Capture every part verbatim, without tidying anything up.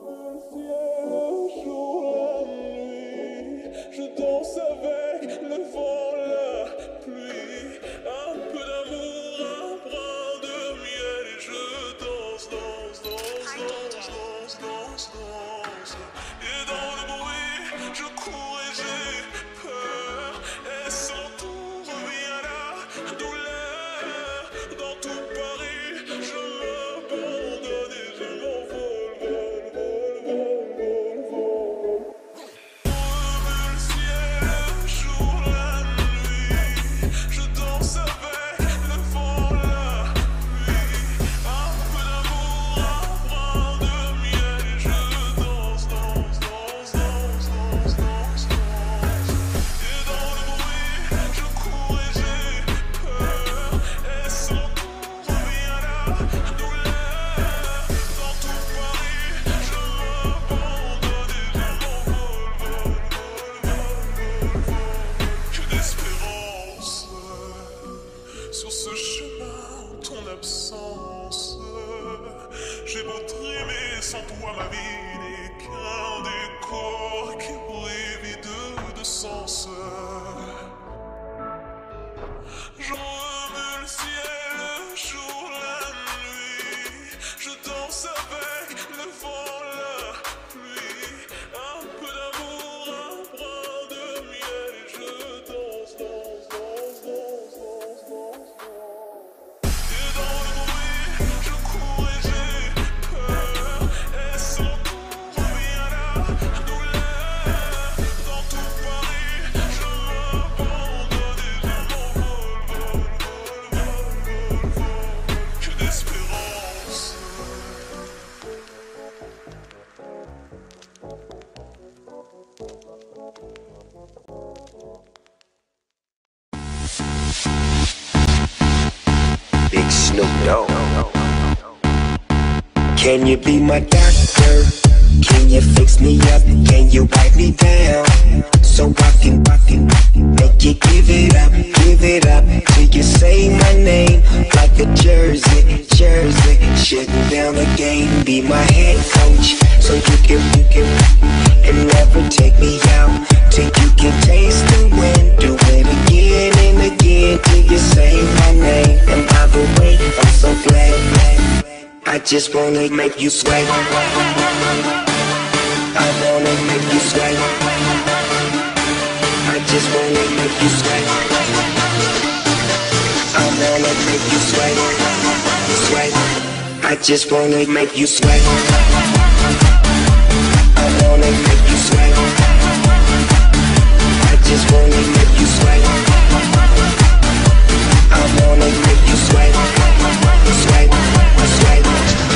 Le jour, la nuit, je danse avec le vent, la pluie, un peu d'amour, un brin de miel et je danse, danse, danse, danse, danse, danse, danse. Et dans le bruit, je cours et j'ai peur et sans tout revient la douleur. Dans tout Paris, je m'abandonne et je m'envole, vol, vol, vol, vol, vol. Remue le ciel, le jour, la nuit, je danse avec le vent, la pluie, un peu d'amour, un brin de miel et je danse, danse, danse, danse, danse, danse, danse. Et dans le bruit, je cours et j'ai peur et sans tout revient la douleur. Dans tout Paris, je m'abandonne et je m'envole, vol, vol, vol, vol, vol. Que d'espérance sur ce chemin en ton absence. J'ai beau trimer sans toi, ma vie n'est qu'un décor qui brille vide de sens. Je remue le ciel, le jour, la nuit, je danse avec le vent, la pluie, un peu d'amour, un brin de miel et je danse, danse, danse, danse, danse, danse, danse. Et dans le bruit, je cours et j'ai peur et sans tout revient la douleur. Dans tout Paris, je m'abandonne et je m'envole, vol, vol, vol, vol, vol. Que d'espérance. Big Snoop Dogg. Can you be my doctor? Can you fix me up? Can you wipe me down? So I can, I can make you give it up, give it up till you say my name like a jersey, jersey. Shutting down the game, be my head coach, so you can, you can, and never take me out till you can taste the wind. Do it again and again till you say my name. And by the way, I'm so glad, I just wanna make you sweat. I wanna make you sweat. I just wanna make you sweat. I wanna make you sweat. Sweat. I just wanna make you sweat. I wanna make you sweat. I just wanna make you sweat. I wanna make you sweat. Sweat. Sweat.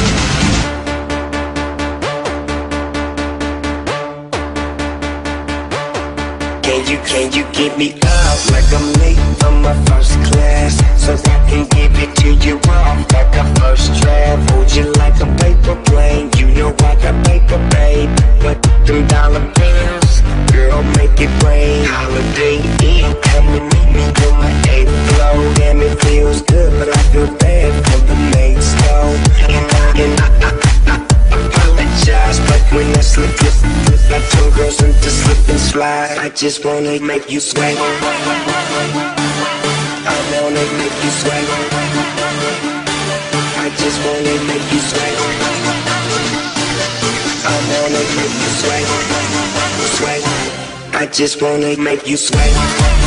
Can you, can you get me up like I'm late from my first class, so I can give it to you off like a first draft? Hold you like a paper plane, you know I got paper, babe. But them dollar bills, girl, make it rain. Holiday Inn, come and meet me on my eighth floor. Damn, it feels good, but I feel bad for the mates, though. And I, and I, I, I, I apologize, but when I slip, slip, slip, I turn girls into slip and slide. I just wanna make you sweat. I wanna make you sweat. I just wanna make you sweat. I wanna make you sweat. Sweat. I just wanna make you sweat.